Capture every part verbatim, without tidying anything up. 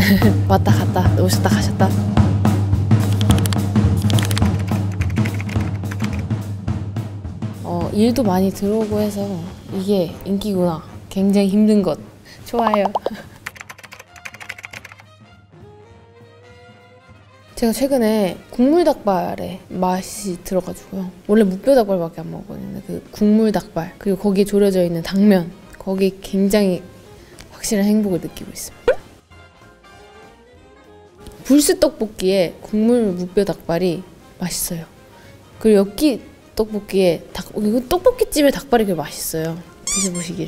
왔다 갔다 오셨다 가셨다. 어, 일도 많이 들어오고 해서 이게 인기구나. 굉장히 힘든 것. 좋아요. 제가 최근에 국물닭발에 맛이 들어가지고요. 원래 무뼈닭발밖에 안 먹었거든요. 그 국물닭발 그리고 거기에 졸여져 있는 당면, 거기에 굉장히 확실한 행복을 느끼고 있습니다. 불스 떡볶이에 국물 무뼈닭발이 맛있어요. 그리고 엽기 떡볶이에 닭, 이거 떡볶이집에 닭발이 그렇게 맛있어요. 드셔보시길.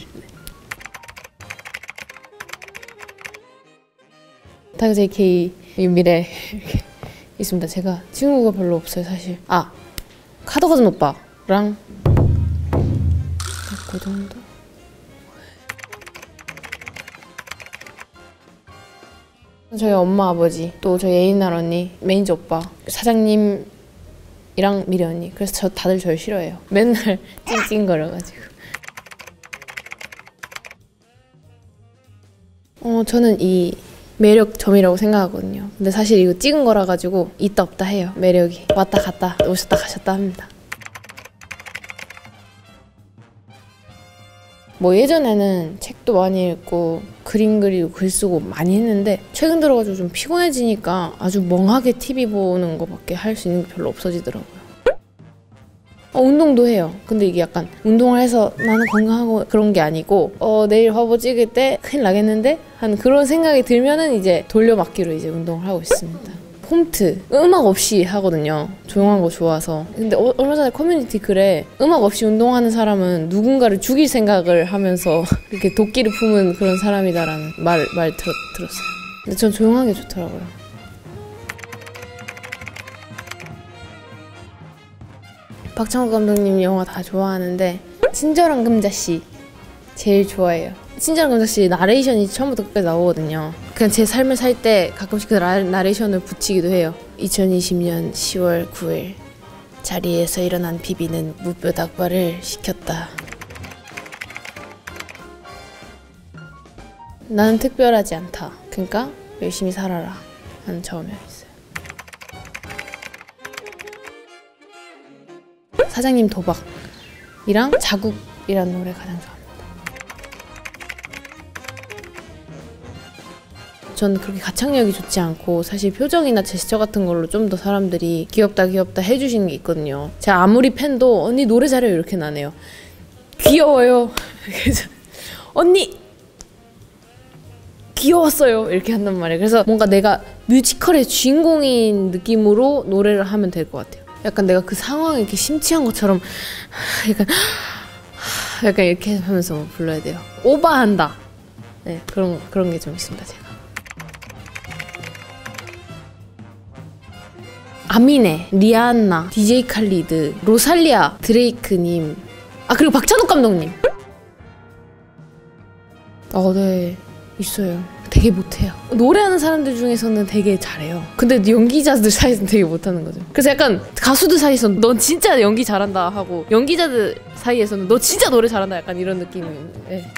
다그제이 케이 윤미래 이렇게 있습니다. 제가 친구가 별로 없어요 사실. 아! 카더가든 오빠랑 그 정도? 저희 엄마 아버지 또 저희 애인날 언니 매니저 오빠 사장님이랑 미래 언니. 그래서 저 다들 저를 싫어해요. 맨날 찡찡거려가지고. 어 저는 이 매력점이라고 생각하거든요. 근데 사실 이거 찍은 거라 가지고 있다 없다 해요. 매력이 왔다 갔다 오셨다 가셨다 합니다. 뭐 예전에는 책도 많이 읽고 그림 그리고 글 쓰고 많이 했는데 최근 들어가지고 좀 피곤해지니까 아주 멍하게 티비 보는 거밖에 할 수 있는 게 별로 없어지더라고요. 어, 운동도 해요. 근데 이게 약간 운동을 해서 나는 건강하고 그런 게 아니고 어 내일 화보 찍을 때 큰일 나겠는데? 한 그런 생각이 들면은 이제 돌려막기로 이제 운동을 하고 있습니다. 홈트 음악 없이 하거든요. 조용한 거 좋아서. 근데 어, 얼마 전에 커뮤니티 글에 음악 없이 운동하는 사람은 누군가를 죽일 생각을 하면서 이렇게 도끼를 품은 그런 사람이다라는 말, 말 들었, 들었어요. 근데 전 조용한 게 좋더라고요. 박찬욱 감독님 영화 다 좋아하는데 친절한 금자씨 제일 좋아해요. 친절한 금자씨 나레이션이 처음부터 끝까지 나오거든요. 그냥 제 삶을 살 때 가끔씩 그 나, 나레이션을 붙이기도 해요. 이천이십 년 시월 구일 자리에서 일어난 비비는 무뼈닭발을 시켰다. 나는 특별하지 않다. 그러니까 열심히 살아라 하는 저음이 있어요. 사장님 도박이랑 자국이라는 노래 가장 좋아합니다. 전 그렇게 가창력이 좋지 않고 사실 표정이나 제스처 같은 걸로 좀 더 사람들이 귀엽다 귀엽다 해주시는 게 있거든요. 제가 아무리 팬도 언니 노래 잘해요 이렇게 나네요. 귀여워요. 그래서 언니 귀여웠어요 이렇게 한단 말이에요. 그래서 뭔가 내가 뮤지컬의 주인공인 느낌으로 노래를 하면 될 것 같아요. 약간 내가 그 상황에 이렇게 심취한 것처럼 약간 약간 이렇게 하면서 불러야 돼요. 오버한다. 네, 그런 그런 게 좀 있습니다 제가. 아미네, 리아나, 디제이 칼리드, 로살리아, 드레이크님, 아 그리고 박찬욱 감독님. 어, 네 있어요. 되게 못해요. 노래하는 사람들 중에서는 되게 잘해요. 근데 연기자들 사이에서는 되게 못하는 거죠. 그래서 약간 가수들 사이에서는 넌 진짜 연기 잘한다 하고 연기자들 사이에서는 너 진짜 노래 잘한다 약간 이런 느낌이. 네.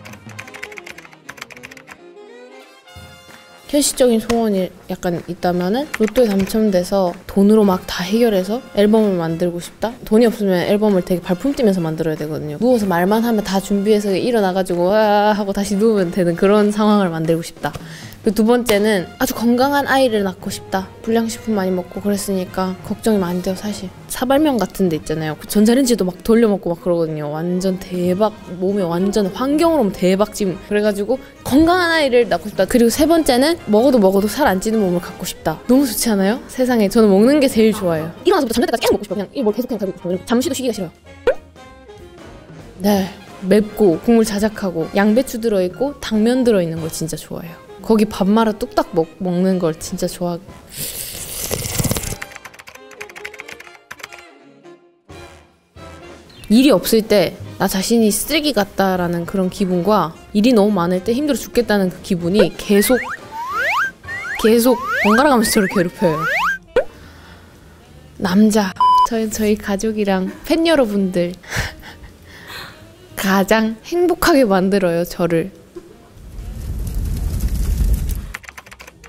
현실적인 소원이 약간 있다면은 로또에 당첨돼서 돈으로 막 다 해결해서 앨범을 만들고 싶다? 돈이 없으면 앨범을 되게 발품 뛰면서 만들어야 되거든요. 누워서 말만 하면 다 준비해서 일어나가지고 와 하고 다시 누우면 되는 그런 상황을 만들고 싶다. 그리고 두 번째는 아주 건강한 아이를 낳고 싶다. 불량식품 많이 먹고 그랬으니까 걱정이 많이 돼요 사실. 사발면 같은 데 있잖아요. 그 전자레인지도 막 돌려먹고 막 그러거든요. 완전 대박 몸에 완전 환경으로 대박짐. 그래가지고 건강한 아이를 낳고 싶다. 그리고 세 번째는 먹어도 먹어도 살 안 찌는 몸을 갖고 싶다. 너무 좋지 않아요? 세상에 저는 먹는 게 제일 좋아요. 일어나서부터 잠잘 때까지 계속 먹고 싶어요. 그냥 이 뭘 계속 그냥 가지고 싶어요. 잠시도 쉬기가 싫어요. 네, 맵고 국물 자작하고 양배추 들어있고 당면 들어있는 거 진짜 좋아해요. 거기 밥 말아 뚝딱 먹, 먹는 걸 진짜 좋아. 일이 없을 때 나 자신이 쓰레기 같다라는 그런 기분과 일이 너무 많을 때 힘들어 죽겠다는 그 기분이 계속 계속 번갈아 가면서 저를 괴롭혀요. 남자 저희 저희 가족이랑 팬 여러분들 가장 행복하게 만들어요 저를.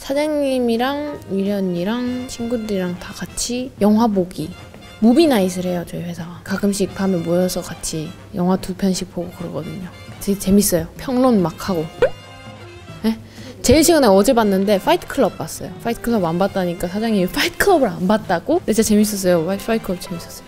사장님이랑 미래 언니랑 친구들이랑 다 같이 영화 보기, 무비나잇을 해요. 저희 회사가 가끔씩 밤에 모여서 같이 영화 두 편씩 보고 그러거든요. 되게 재밌어요. 평론 막 하고. 네? 제일 최근에 어제 봤는데 파이트 클럽 봤어요. 파이트 클럽 안 봤다니까 사장님이 파이트 클럽을 안 봤다고? 근데 진짜 재밌었어요. 파이트 클럽 재밌었어요.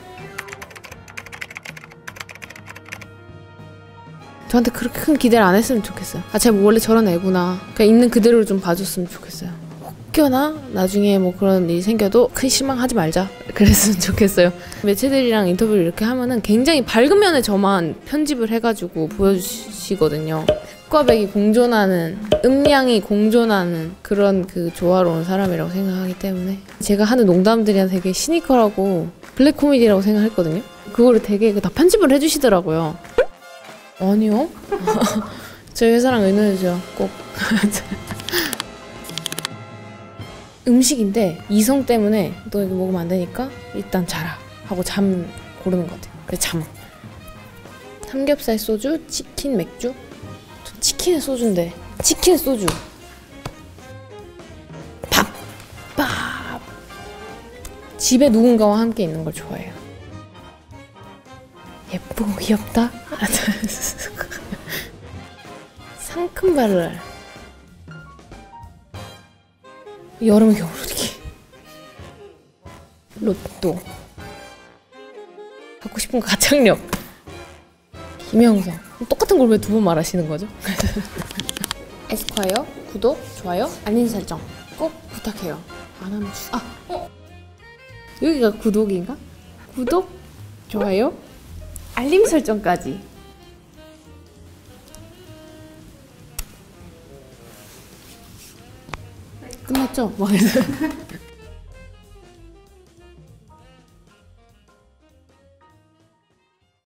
저한테 그렇게 큰 기대를 안 했으면 좋겠어요. 아, 제가 원래 저런 애구나. 그냥 있는 그대로 좀 봐줬으면 좋겠어요. 혹여나 나중에 뭐 그런 일이 생겨도 큰 실망하지 말자. 그랬으면 좋겠어요. 매체들이랑 인터뷰를 이렇게 하면은 굉장히 밝은 면에 저만 편집을 해가지고 보여주시거든요. 흑과 백이 공존하는, 음양이 공존하는 그런 그 조화로운 사람이라고 생각하기 때문에 제가 하는 농담들이 되게 시니컬하고 블랙 코미디라고 생각했거든요. 그거를 되게 다 편집을 해주시더라고요. 아니요. 저희 회사랑 의논해줘요. 꼭. 음식인데 이성 때문에 너 이거 먹으면 안 되니까 일단 자라 하고 잠 고르는 것 같아요. 그래 잠. 삼겹살 소주, 치킨 맥주. 전 치킨에 소주인데 치킨에 소주. 밥. 밥. 집에 누군가와 함께 있는 걸 좋아해요. 예쁘고 귀엽다? 상큼발랄. 여름 겨울 어떻게 로또. 갖고 싶은 거 가창력. 김영성. 똑같은 걸 왜 두 번 말하시는 거죠? 에스콰이어 구독, 좋아요, 알림 설정 꼭 부탁해요. 안 하면 주... 아! 어? 여기가 구독인가? 구독, 좋아요, 알림 설정까지. 끝났죠? 막